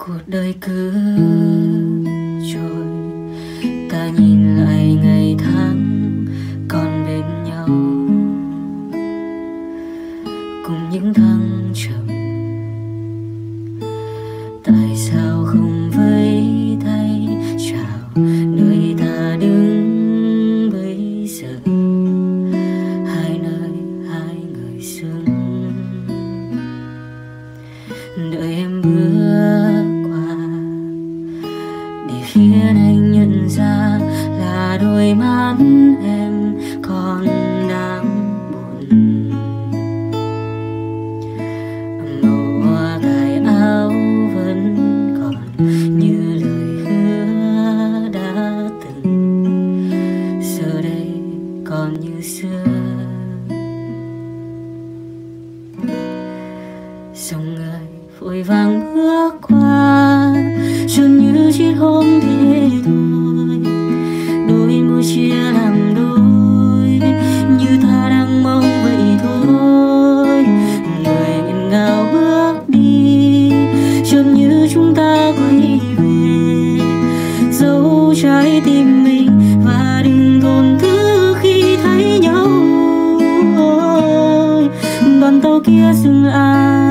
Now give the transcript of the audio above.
Cuộc đời cứ trôi, ta nhìn lại ngày tháng còn bên nhau, cùng những thăng trầm. Tại sao không vẫy tay chào nơi ta đứng bây giờ, hai nơi hai người xứng. Đợi em bước qua để khiến anh nhận ra là đôi mắt em còn đang buồn. Màu hoa cài áo vẫn còn như lời hứa đã từng, giờ đây còn như xưa. Dòng người vội vàng bước qua, chôn như chiếc hôn thế thôi. Đôi môi chia làm đôi, như ta đang mong vậy thôi. Người nghẹn ngào bước đi, chợt như chúng ta quay về. Giấu trái tim mình và đừng tổn thương khi thấy nhau. Đoàn tàu kia dừng lại,